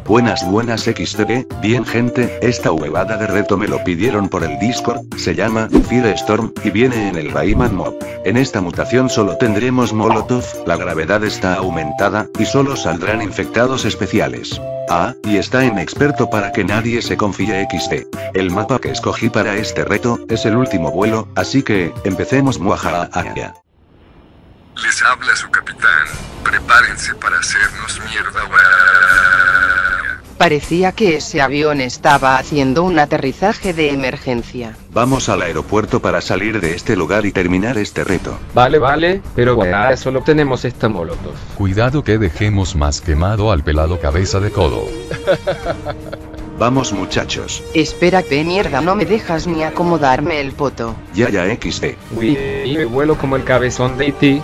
Buenas XD, bien gente, esta huevada de reto me lo pidieron por el Discord, se llama Firestorm, y viene en el Rayman Mob. En esta mutación solo tendremos Molotov, la gravedad está aumentada, y solo saldrán infectados especiales. Ah, y está en experto para que nadie se confíe XD. El mapa que escogí para este reto, es el último vuelo, así que, empecemos muajaja. Les habla su capitán, prepárense para hacernos mierda. Parecía que ese avión estaba haciendo un aterrizaje de emergencia. Vamos al aeropuerto para salir de este lugar y terminar este reto. Vale, pero para solo tenemos esta molotov. Cuidado que dejemos más quemado al pelado cabeza de codo. Vamos muchachos. Espérate mierda, no me dejas ni acomodarme el poto. Ya XD. Y me vuelo como el cabezón de E.T.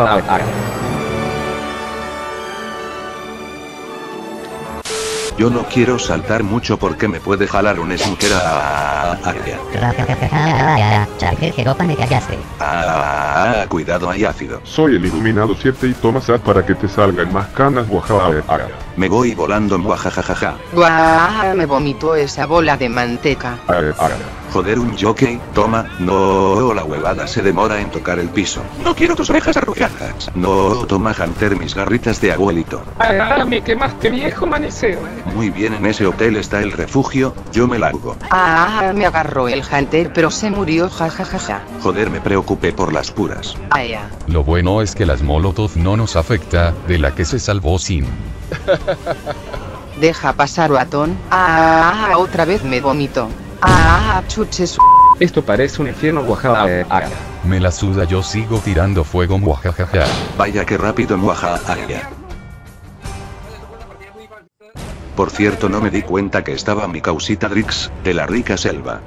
Yo no quiero saltar mucho porque me puede jalar un snooker cuidado, hay ácido. Soy el iluminado 7 y toma sal para que te salgan más canas. Me voy volando muajajajaja. Guau, me vomitó esa bola de manteca. Joder, un jockey, toma, no, la huevada se demora en tocar el piso. No quiero tus orejas arrugadas. No, toma Hunter mis garritas de abuelito. Me quemaste viejo manicero. Muy bien, en ese hotel está el refugio, yo me largo. Me agarró el Hunter pero se murió jajajaja. Joder, me preocupé por las puras. Lo bueno es que las molotov no nos afecta, de la que se salvó Sin. Deja pasar Watón. Otra vez me vomito. Chuches. Esto parece un infierno Me la suda, yo sigo tirando fuego muajajaja. Vaya que rápido muajajaja. Por cierto, no me di cuenta que estaba mi causita Drix, de la rica selva.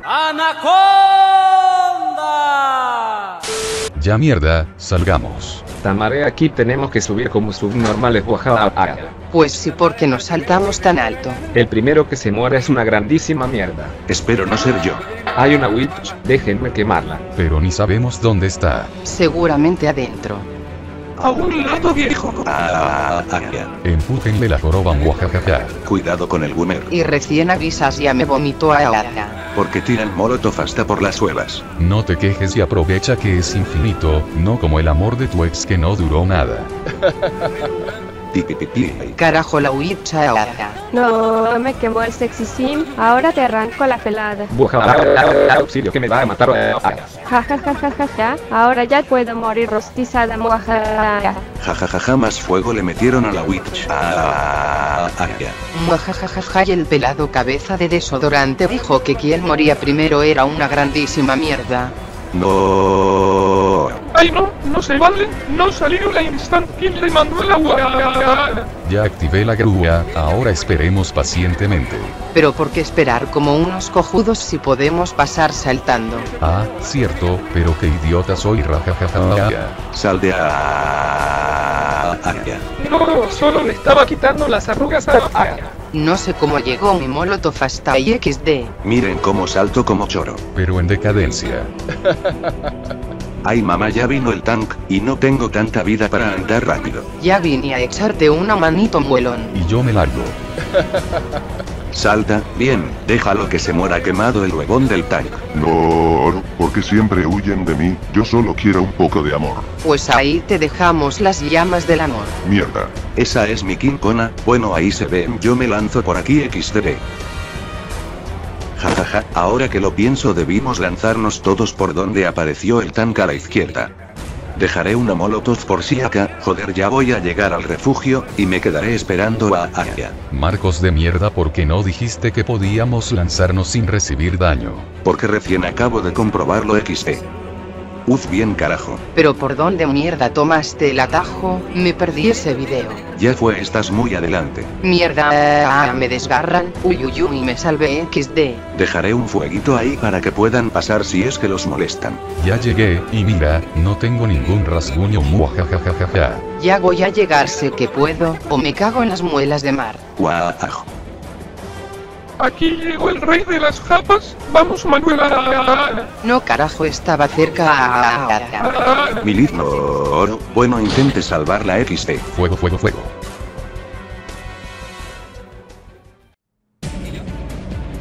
¡Anaconda! Ya mierda, salgamos. Tamaré, aquí tenemos que subir como subnormales Pues sí, porque nos saltamos tan alto. El primero que se muera es una grandísima mierda. Espero no ser yo. Hay una witch, déjenme quemarla. Pero ni sabemos dónde está. Seguramente adentro. A un lado, viejo. Empújenle la joroba muajajaja. Cuidado con el boomer. Y recién avisas ya me vomitó Porque tiran molotov hasta por las suelas. No te quejes y aprovecha que es infinito, no como el amor de tu ex que no duró nada. Carajo, la huicha. No, me quemó el sexy sim, ahora te arranco la pelada. Auxilio, que me va a matar. Ja, ahora ya puedo morir rostizada, muajajaja. Jajajaja, más fuego le metieron a la witch. Muajajajaja, y el pelado cabeza de desodorante dijo que quien moría primero era una grandísima mierda. No. Ay, no se vale, no salió la instant kill de Manuel Agua. Ya activé la grúa, ahora esperemos pacientemente. Pero ¿por qué esperar como unos cojudos si podemos pasar saltando? Cierto, pero qué idiota soy, rajajaja. Sal de No, solo le estaba quitando las arrugas a No sé cómo llegó mi molotov hasta ahí XD. Miren cómo salto como choro. Pero en decadencia. Ay mamá, ya vino el tank, y no tengo tanta vida para andar rápido. Ya vine a echarte una manito, muelón. Y yo me largo. Salta, bien, déjalo que se muera quemado el huevón del tank. No, porque siempre huyen de mí, yo solo quiero un poco de amor. Pues ahí te dejamos las llamas del amor. Mierda. Esa es mi King Kona, bueno ahí se ve, yo me lanzo por aquí XD. Jajaja, ahora que lo pienso debimos lanzarnos todos por donde apareció el tank a la izquierda. Dejaré una molotov por si acá, joder, ya voy a llegar al refugio, y me quedaré esperando a Aya. Marcos de mierda, ¿por qué no dijiste que podíamos lanzarnos sin recibir daño? Porque recién acabo de comprobarlo XD. Bien carajo. Pero ¿por dónde mierda tomaste el atajo? Me perdí ese video. Ya fue, estás muy adelante. Mierda, me desgarran. Uy, me salvé XD. Dejaré un fueguito ahí para que puedan pasar si es que los molestan. Ya llegué, y mira, no tengo ningún rasguño muajajajaja. Ya voy a llegar, sé que puedo, o me cago en las muelas de mar. Guau. Aquí llegó el rey de las japas, vamos Manuela. No carajo, estaba cerca. Milizno, bueno, intente salvar la XD. Fuego.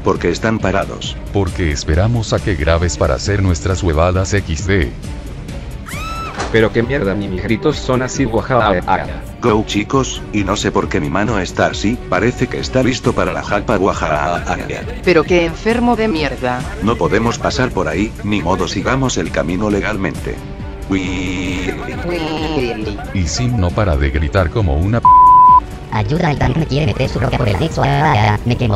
Porque están parados. Porque esperamos a que grabes para hacer nuestras huevadas XD. Pero qué mierda, ni mis gritos son así, guajaja. Go chicos, y no sé por qué mi mano está así, parece que está listo para la japa guajaja. Pero qué enfermo de mierda. No podemos pasar por ahí, ni modo sigamos el camino legalmente. Uy. Y Sim no para de gritar como una Ayuda, el tanque me quiere meter su roca por el nexo. Me quemó.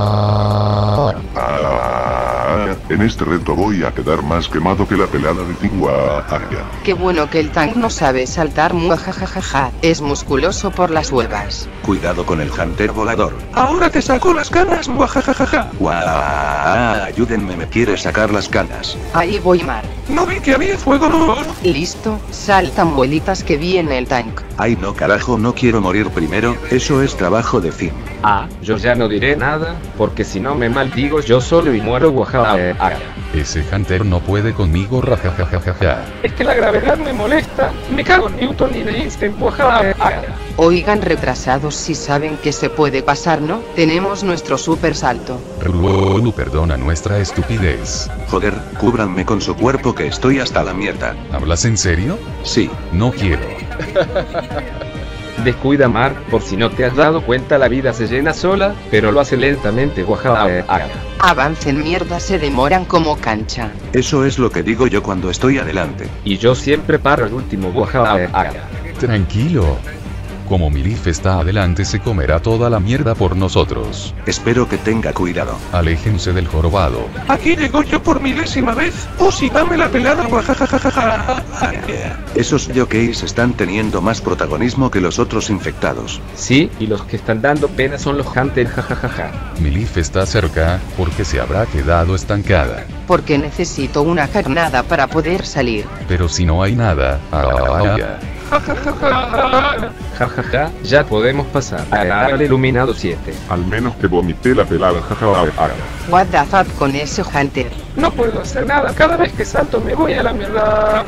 En este reto voy a quedar más quemado que la pelada de Tingua. Qué bueno que el tank no sabe saltar, muajajajaja. Es musculoso por las huevas. Cuidado con el hunter volador. Ahora te saco las canas, muajajajaja. Guau, ayúdenme, me quiere sacar las canas. Ahí voy, Mar. No vi que había fuego, no. Listo, saltan bolitas que viene el tank. Ay no carajo, no quiero morir primero, eso es trabajo de Sim. Yo ya no diré nada, porque si no me maldigo yo solo y muero, guajaja. Ese hunter no puede conmigo, rajajajaja. Es que la gravedad me molesta. Me cago en Newton y de Einstein, guajaja. Oigan, retrasados, si saben que se puede pasar, ¿no? Tenemos nuestro super salto. Rulu, perdona nuestra estupidez. Joder, cúbranme con su cuerpo que estoy hasta la mierda. ¿Hablas en serio? Sí. No quiero. Descuida, Mar, por si no te has dado cuenta, la vida se llena sola, pero lo hace lentamente, guajaja. Avancen, mierda, se demoran como cancha. Eso es lo que digo yo cuando estoy adelante. Y yo siempre paro el último, guajaja. Tranquilo. Como Milif está adelante, se comerá toda la mierda por nosotros. Espero que tenga cuidado. Aléjense del jorobado. Aquí llego yo por milésima vez. Oh, sí, dame la pelada, guajajajaja. Esos jockeys están teniendo más protagonismo que los otros infectados. Sí, y los que están dando pena son los hunters, jajajaja. Milif está cerca, porque se habrá quedado estancada. Porque necesito una carnada para poder salir. Pero si no hay nada, Jajaja, ya podemos pasar al iluminado 7. Al menos que vomité la pelada. What the fuck con ese hunter. No puedo hacer nada. Cada vez que salto me voy a la mierda.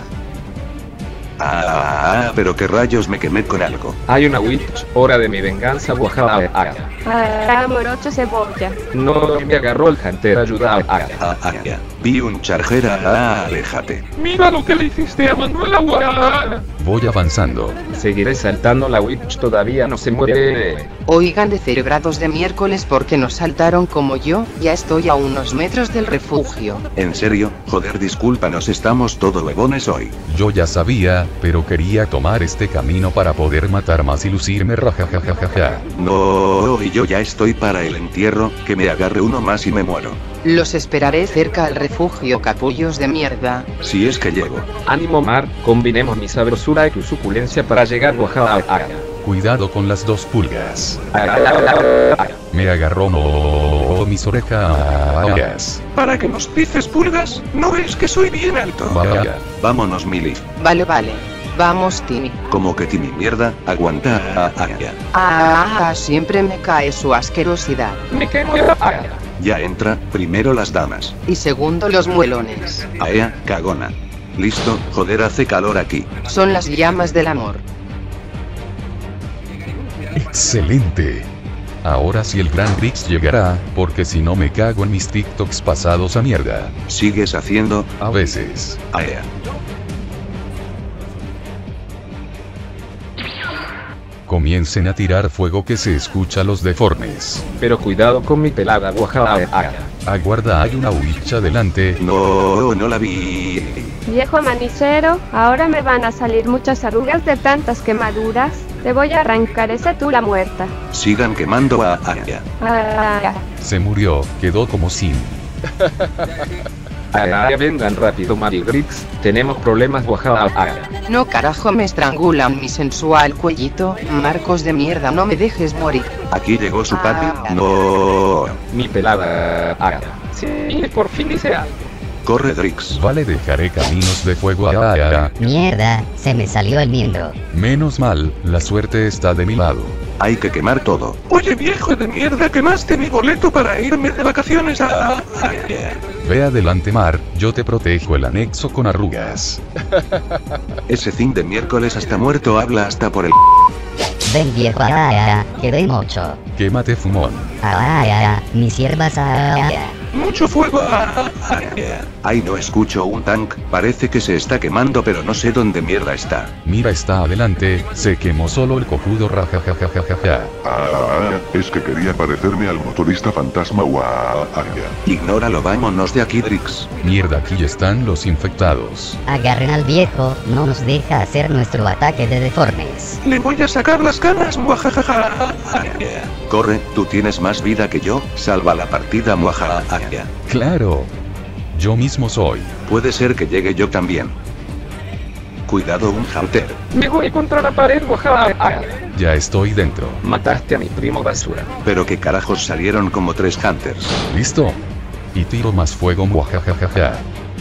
Pero qué rayos, me quemé con algo. Hay una witch, hora de mi venganza, guajaja. Morocho cebolla. No me agarró el hunter, ayuda. Vi un charjera, aléjate. Mira lo que le hiciste a Manuel Agua. Voy avanzando. Seguiré saltando, la witch todavía no se muere. Oigan, de celebrados de miércoles, porque nos saltaron como yo. Ya estoy a unos metros del refugio. ¿En serio? Joder, discúlpanos, estamos todo huevones hoy. Yo ya sabía, pero quería tomar este camino para poder matar más y lucirme, rajajajaja. No, y yo ya estoy para el entierro, que me agarre uno más y me muero. Los esperaré cerca al refugio, capullos de mierda. Si es que llego. Ánimo, Mar, combinemos mi sabrosura y tu suculencia para llegar, guajaja. Cuidado con las 2 pulgas. Me agarró mis orejas. Para que nos pises, pulgas, ¿no ves que soy bien alto? Vaya. Vámonos, Mili. Vale. Vamos, Timmy. Como que Timmy mierda, aguanta. Siempre me cae su asquerosidad. Me quemo. Ya entra, primero las damas. Y segundo los muelones. Aea, cagona. Listo, joder, hace calor aquí. Son las llamas del amor. Excelente. Ahora sí el gran Grix llegará, porque si no me cago en mis TikToks pasados a mierda. ¿Sigues haciendo? A veces. Aea. Comiencen a tirar fuego que se escucha los deformes. Pero cuidado con mi pelada, guajaja. Aguarda, hay una huicha delante. No la vi. Viejo manicero, ahora me van a salir muchas arrugas de tantas quemaduras. Te voy a arrancar esa tula muerta. Sigan quemando a Aya. Se murió, quedó como sin. Vengan rápido, Mari Grix, tenemos problemas, guajaja. No carajo, me estrangulan mi sensual cuellito. Marcos de mierda, no me dejes morir. Aquí llegó su papi. No. Mi pelada. Sí, por fin hice algo. Corre, Drix. Vale, dejaré caminos de fuego a Mierda, se me salió el miembro. Menos mal, la suerte está de mi lado. Hay que quemar todo. Oye, viejo de mierda, quemaste mi boleto para irme de vacaciones a... Ve adelante, Mar, yo te protejo el anexo con arrugas. Ese fin de miércoles hasta muerto habla hasta por el... Ven viejo, quedé mucho. Quémate fumón. Mis siervas, Mucho fuego. Ay, no escucho un tank, parece que se está quemando pero no sé dónde mierda está. Mira, está adelante, se quemó solo el cojudo, rajajajajaja. Es que quería parecerme al motorista fantasma. Ignóralo, vámonos de aquí, Drix. Mierda, aquí están los infectados. Agarren al viejo, no nos deja hacer nuestro ataque de deformes. Le voy a sacar las canas. Corre, tú tienes más vida que yo, salva la partida, muajaja. Claro. Yo mismo soy. Puede ser que llegue yo también. Cuidado, un hunter. Me voy contra la pared. Ya estoy dentro. Mataste a mi primo basura. Pero qué carajos, salieron como 3 hunters. ¿Listo? Y tiro más fuego, muajajajaja.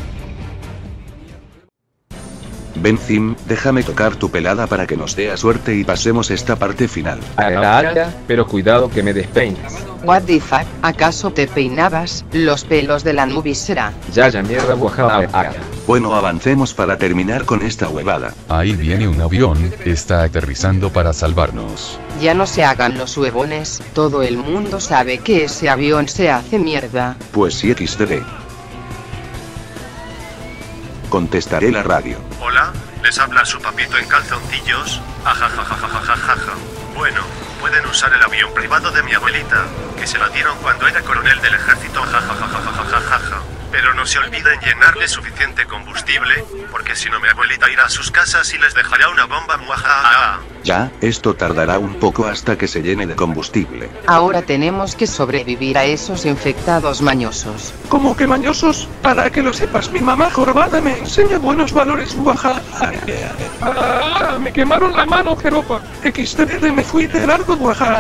Ven Zim, déjame tocar tu pelada para que nos dé suerte y pasemos esta parte final. Pero cuidado que me despeines. What the fuck, ¿acaso te peinabas? Los pelos de la nubis será. Ya mierda, guajada. Bueno, avancemos para terminar con esta huevada. Ahí viene un avión, está aterrizando para salvarnos. Ya no se hagan los huevones, todo el mundo sabe que ese avión se hace mierda. Pues sí, XD. Contestaré la radio. Hola, les habla su papito en calzoncillos. Ajajajajajajaja. Bueno, pueden usar el avión privado de mi abuelita, que se la dieron cuando era coronel del ejército. Jajajajajajaja. Pero no se olviden llenarle suficiente combustible, porque si no mi abuelita irá a sus casas y les dejará una bomba. Muajaja. Ya, esto tardará un poco hasta que se llene de combustible. Ahora tenemos que sobrevivir a esos infectados mañosos. ¿Cómo que mañosos? Para que lo sepas, mi mamá jorobada me enseña buenos valores. Me quemaron la mano, Jeropa. XD, me fui de largo.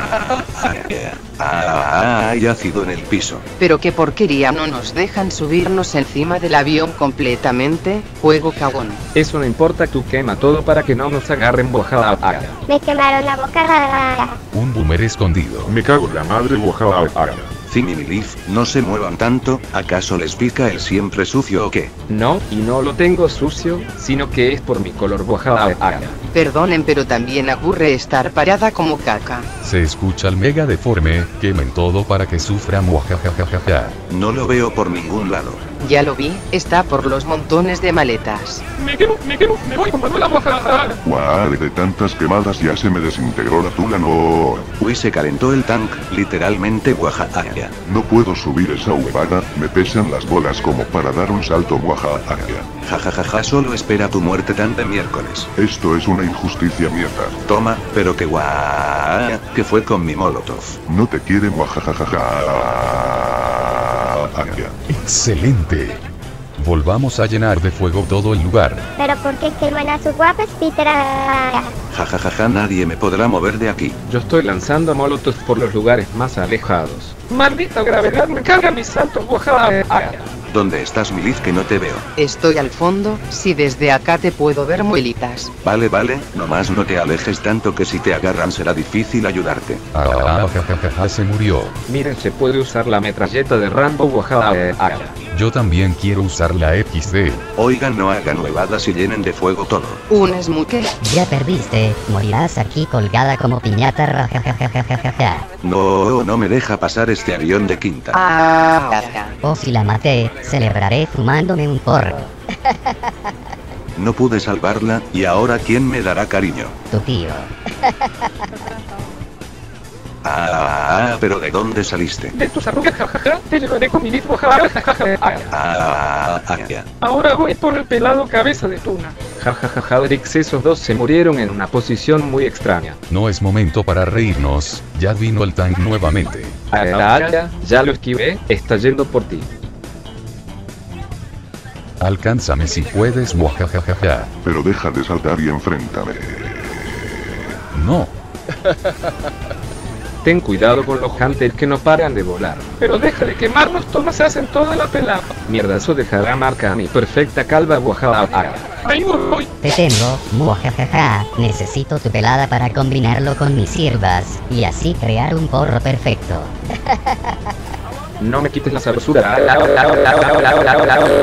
Hay ácido en el piso. Pero qué porquería, no nos dejan subirnos encima del avión completamente. Juego cagón. Eso no importa, tú quema todo para que no nos agarren, guajada. Me quemaron la boca. Un boomer escondido. Me cago en la madre. Zim y Milif, no se muevan tanto, ¿acaso les pica el siempre sucio o qué? No, y no lo tengo sucio, sino que es por mi color, guajada. Perdonen, pero también aburre estar parada como caca. Se escucha el mega deforme, quemen todo para que sufra, muajajajajaja. No lo veo por ningún lado. Ya lo vi, está por los montones de maletas. Me quemo, me voy con Manuela. De tantas quemadas ya se me desintegró la tula. No. Uy, se calentó el tank, literalmente, guajaja. No puedo subir esa huevada, me pesan las bolas como para dar un salto. Jajajaja, solo espera tu muerte tan de miércoles. Esto es una injusticia, mierda. Toma, pero que que fue con mi molotov. No te quiere. Excelente. Volvamos a llenar de fuego todo el lugar. Pero ¿por qué queman a sus guapas, Peter? Jajajaja, nadie me podrá mover de aquí. Yo estoy lanzando molotovs por los lugares más alejados. Maldita gravedad, me carga mi salto. ¿Dónde estás, Milif, que no te veo? Estoy al fondo, si desde acá te puedo ver, muelitas. Vale, nomás no te alejes tanto que si te agarran será difícil ayudarte. Jajajaja, se murió. Miren, se puede usar la metralleta de Rambo, guajada. Yo también quiero usar la XD. Oigan, no hagan huevadas y llenen de fuego todo. Un smoke. Ya perdiste, morirás aquí colgada como piñata, rajajajajajaja. No me deja pasar este avión de quinta. O si la maté, celebraré fumándome un porro. No pude salvarla, y ahora ¿quién me dará cariño? Tu tío. Pero ¿de dónde saliste? De tus arrugas, jajaja, te llevaré con mi mismo. Ahora voy por el pelado cabeza de tuna. Jajajaja, Drix, esos dos se murieron en una posición muy extraña. No es momento para reírnos, ya vino el tank nuevamente. Ya lo esquivé, está yendo por ti. Alcánzame si puedes, muajajajaja. Pero deja de saltar y enfréntame. No. Ten cuidado con los hunters que no paran de volar. Pero deja de quemarnos, todos se hacen toda la pelada. Mierda, eso dejará marca a mi perfecta calva, guajada. Ahí voy. Te tengo, muajajaja. Necesito tu pelada para combinarlo con mis siervas, y así crear un porro perfecto. No me quites la sabrosura.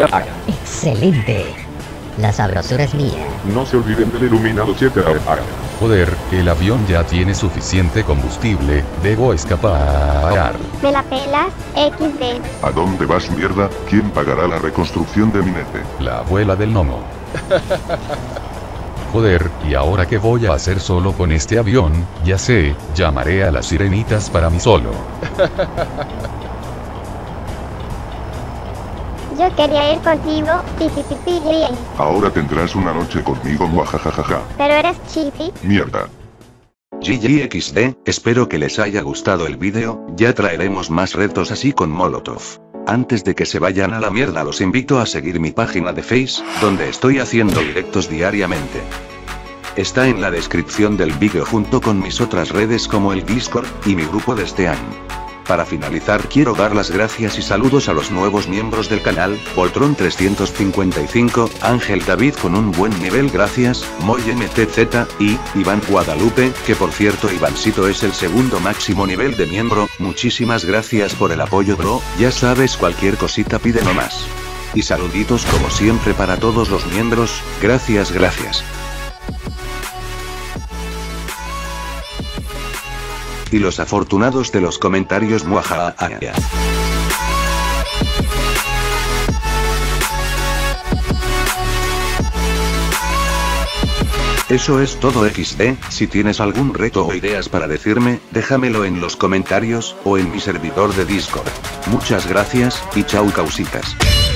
Excelente. La sabrosura es mía. No se olviden del iluminado 7. Joder, el avión ya tiene suficiente combustible, debo escapar. Me la pelas, XD. ¿A dónde vas, mierda? ¿Quién pagará la reconstrucción de mi nete? La abuela del gnomo. Joder, ¿y ahora qué voy a hacer solo con este avión? Ya sé, llamaré a las sirenitas para mí solo. Yo quería ir contigo, Ahora tendrás una noche conmigo, muajajajaja. pero eres chifi. Mierda. GGXD, espero que les haya gustado el vídeo, ya traeremos más retos así con Molotov. Antes de que se vayan a la mierda los invito a seguir mi página de Face, donde estoy haciendo directos diariamente. Está en la descripción del vídeo junto con mis otras redes como el Discord, y mi grupo de Steam. Para finalizar quiero dar las gracias y saludos a los nuevos miembros del canal, Voltron 355, Ángel David con un buen nivel gracias, Moy MTZ, y Iván Guadalupe, que por cierto Ivancito es el segundo máximo nivel de miembro, muchísimas gracias por el apoyo bro, ya sabes cualquier cosita pide nomás. Y saluditos como siempre para todos los miembros, gracias. Y los afortunados de los comentarios muajaja. Eso es todo XD, si tienes algún reto o ideas para decirme, déjamelo en los comentarios, o en mi servidor de Discord. Muchas gracias, y chau causitas.